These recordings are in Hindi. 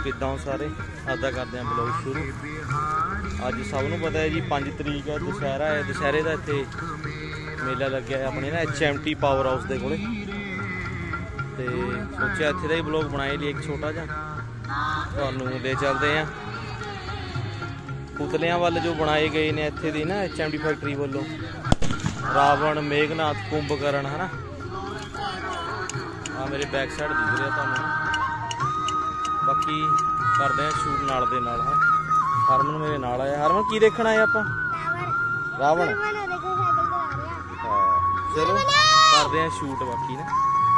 किदां सारे अदा करते हैं ब्लॉग शुरू। अज सबनों पता है जी 5 तरीक है, दशहरा है। दशहरे का इत्थे मेला लग्या है अपने ना HMT पावर हाउस के कोले, तो सोचा इत्थे का ही ब्लॉग बनाए लिए एक छोटा जा तुहानूं ले चलते हैं पुतलियां वाल जो बनाए गए ने इत्थे दी ना HMT फैक्ट्री वालों। रावण, मेघनाथ, कुंभकर्ण है ना। आ मेरे बैक साइड दिख रहा तुहानूं। बाकी करते हैं शूट नाल दे नाल। हाँ हरमन मेरे नाल आया। हरमन की देखना है आपां? रावण। चलो करते हैं शूट बाकी ना।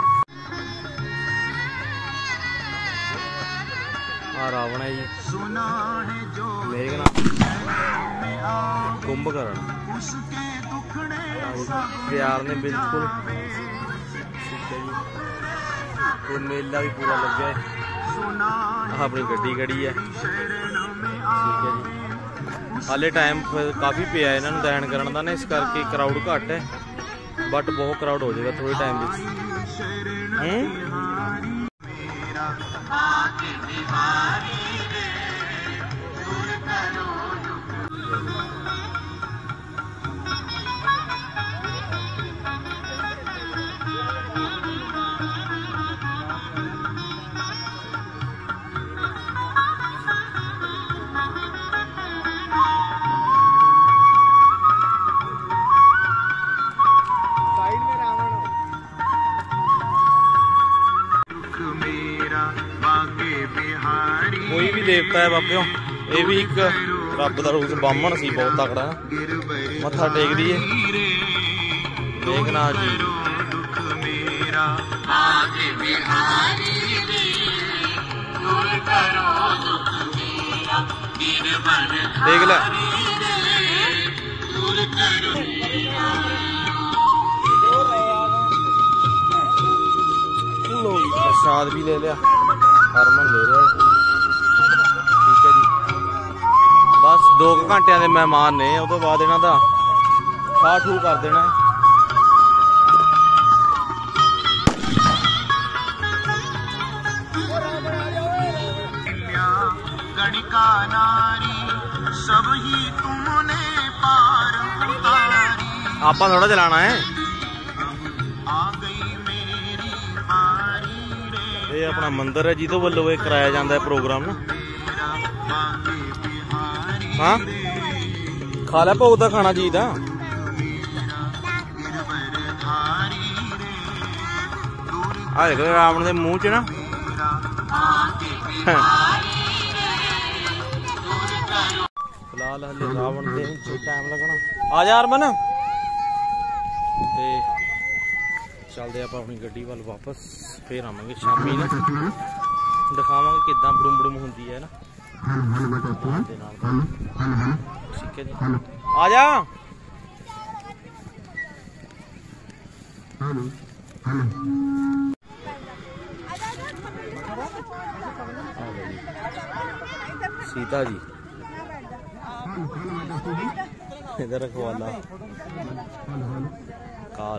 आ रावण है जी, मेघनाथ, कुंभकर्ण प्यार ने बिल्कुल ठीक है जी। तो मेला भी पूरा लग गया है। अपनी गड्डी खड़ी है ठीक है जी। हाले टाइम काफ़ी पिया है इन्होंने दैन करन दा ना, इस करके क्राउड घट है, बट बहुत क्राउड हो जाएगा थोड़े टाइम में। कोई भी देवता है बाबे, ये भी एक रब का रूप बामण सी, बहुत तगड़ा मत्था टेक दिए मेघनाथ जी। देख ले प्रसाद भी ले लिया, हरमन ले लिया ठीक है जी। बस 2 घंटे के मेहमान ने, उस तो बाद इन्हों का खा ठू कर देना। आप थोड़ा चलाना है। ये अपना मंदिर है जिदों वालों ये कराया जाता है प्रोग्राम ना। हाँ खा लिया भोग का खाना चाहिए। आ देख रावण के मुंह च ना फिलहाल हले रावण के टाइम लगना। आ जा हरमन, चलते आप अपनी गड्डी वाल वापस, फिर आवांगे शामी ना, दिखावांगे किदां बड़ूम बड़ूम होंदी है ना ठीक है जी। आ जा सीता जी इधर रखवाला काल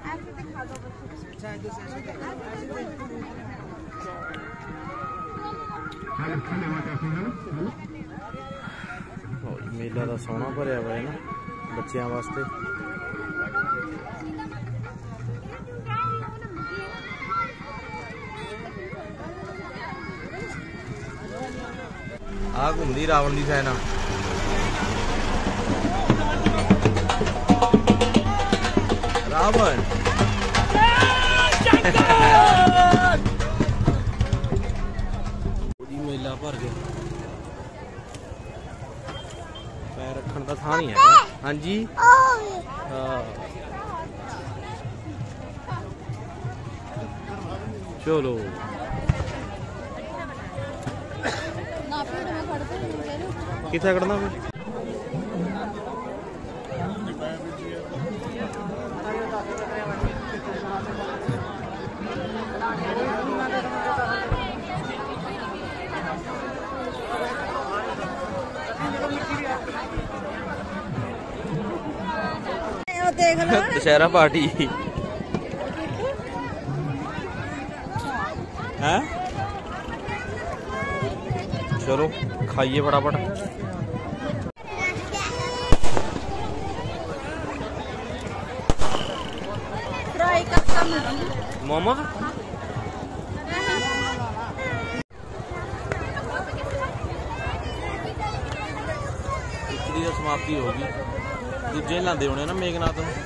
मेला का सोहना भरया हुआ है ना बच्चों वास्ते। आ घूमती रावण की सेना। रावण मेला भर गया, पैर रखने का थां नहीं है। हाँ जी चलो किथे खड़ना फिर? दशहरा पार्टी है चलो खाइए फटाफट। मोमोज खिचड़ी समाप्ति होगी। दूजे लाते होने ना मेघनाथ में।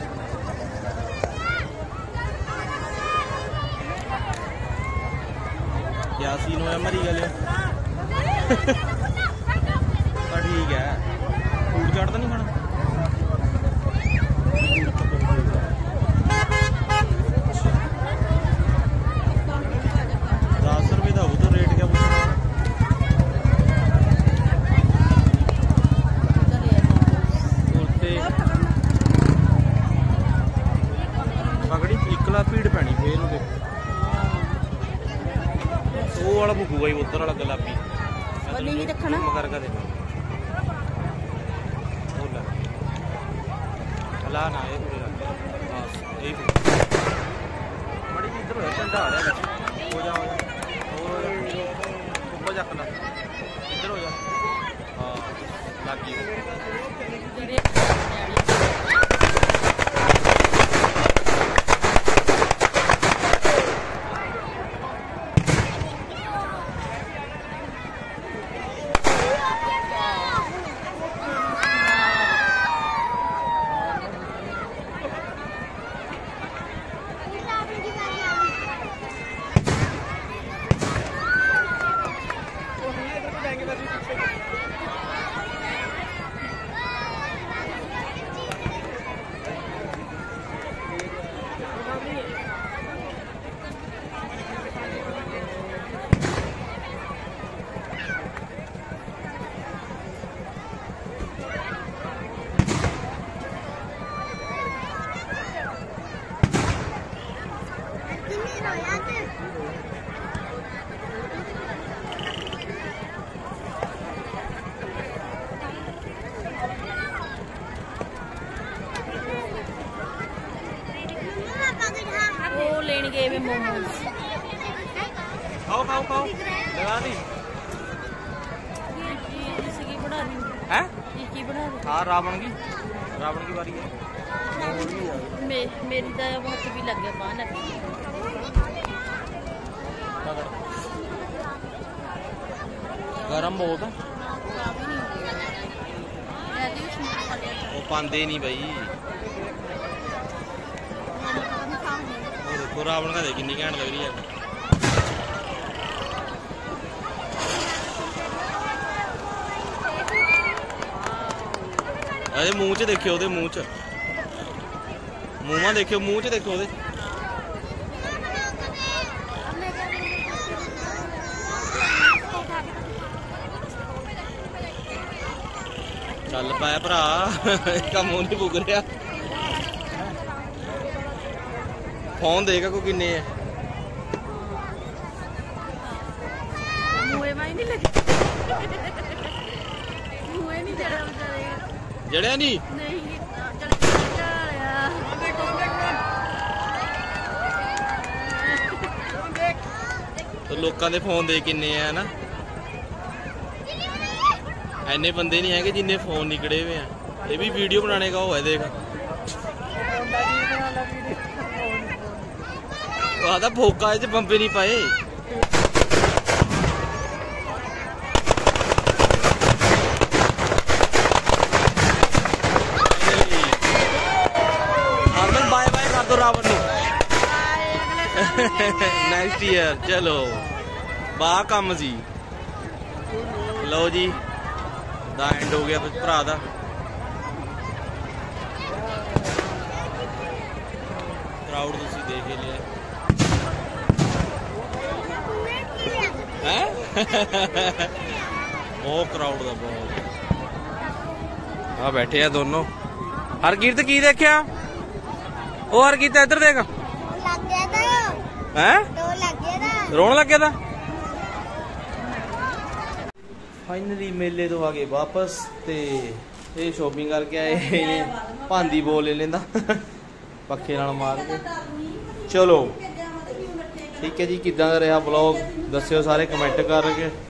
क्या सीन होया मरी गल ठीक है। फूड चाट तो नहीं खाना। 10 रुपये का हो तो रेट क्या पूछना। पकड़ी इकला भीड़ पैनी फिर वो वाला भुगूगा ही उधर वाला गुलाबी करके देखो। ला ना ये बस यही बड़ी इधर हो झंडा आ रहा हो जा ऊपर जाकर इधर हो जा। हाँ लागी गए मोमोज। खाओ खाओ खाओ लगा दी की बना दी है की बना दी। हाँ रावण की बारी है। मेरी तो हाथ भी लग गया पान गरम बहुत है। वो पांदे नहीं भाई। देखो रावण का देख कितनी घैंट लग रही है। अरे मुंह च देखियो ओदे मुंह च मूंह देखियो मुंह च देखो ओदे। चल पाया भरा इसका मुंह नहीं पुग रहा। फोन देगा को किन्ने है जड़िया नहीं तो लोगों के फोन दे किन्ने है ना। इन्ने बंदे नहीं है कि जिन्ने फोन निकले हुए हैं। ये भी वीडियो बनाने का वो है देख। आधा फोका च बंबे नहीं पाए। बाय बाय कर दो रावण नेक्स्ट ईयर। चलो वाह काम सी। लो जी दा एंड हो गया भरा दा। क्राउड तुसी देख ही लिया है। बहुत क्राउड दा बहुत। हाँ बैठे हैं दोनों। हरकीरत की देखिया ओ हरकीरत इधर देख हैं रोन लग गया था। फाइनली मेले तो आ गए वापस ते ये शॉपिंग करके आए भांदी बोल ले लेंदा पक्खे नाल मार के। चलो ठीक है जी किदां दा रहा ब्लॉग दस्सियो सारे कमेंट करके।